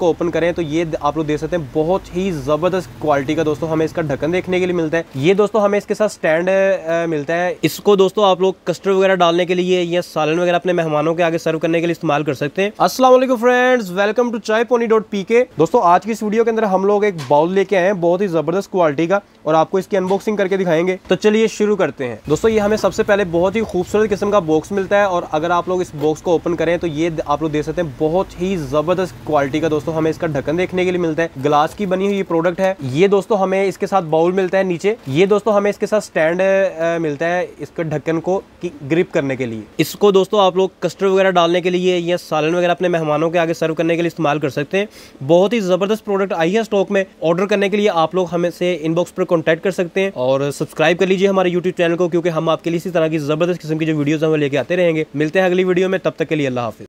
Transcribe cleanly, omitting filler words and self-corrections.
को ओपन करें तो ये आप लोग देख सकते हैं बहुत ही जबरदस्त क्वालिटी का दोस्तों हमें इसका ढक्कन देखने के लिए मिलता है। ये दोस्तों हमें इसके साथ स्टैंड मिलता है। इसको दोस्तों आप लोग कस्टर्ड वगैरह डालने के लिए या सालन वगैरह अपने मेहमानों के आगे सर्व करने के लिए इस्तेमाल कर सकते हैं। अस्सलाम वालेकुम फ्रेंड्स, वेलकम टू चायपोनी.pk। दोस्तों आज की इस वीडियो के अंदर हम लोग एक बाउल लेके आए हैं बहुत ही जबरदस्त क्वालिटी का और आपको इसकी अनबॉक्सिंग करके दिखाएंगे। तो चलिए शुरू करते हैं। दोस्तों ये हमें सबसे पहले बहुत ही खूबसूरत किस्म का बॉक्स मिलता है और अगर आप लोग इस बॉक्स को ओपन करें तो ये आप लोग देख सकते हैं बहुत ही जबरदस्त क्वालिटी का दोस्तों हमें इसका ढक्कन देखने के लिए मिलता है। ग्लास की बनी हुई प्रोडक्ट है ये दोस्तों। हमें इसके साथ बाउल मिलता है नीचे। ये दोस्तों हमें इसके साथ स्टैंड मिलता है इसके ढक्कन को ग्रिप करने के लिए। इसको दोस्तों आप लोग कस्टर्ड वगैरह डालने के लिए या सालन वगैरह अपने मेहमानों के आगे सर्व करने के लिए इस्तेमाल कर सकते हैं। बहुत ही जबरदस्त प्रोडक्ट आई है स्टॉक में। ऑर्डर करने के लिए आप लोग हमें से इनबॉक्स पर कॉन्टैक्ट कर सकते हैं और सब्सक्राइब कर लीजिए हमारे यूट्यूब चैनल को, क्योंकि हम आपके लिए इसी तरह की जबरदस्त किस्म की जो वीडियोस हैं वो लेके आते रहेंगे। मिलते हैं अगली वीडियो में, तब तक के लिए अल्लाह हाफिज।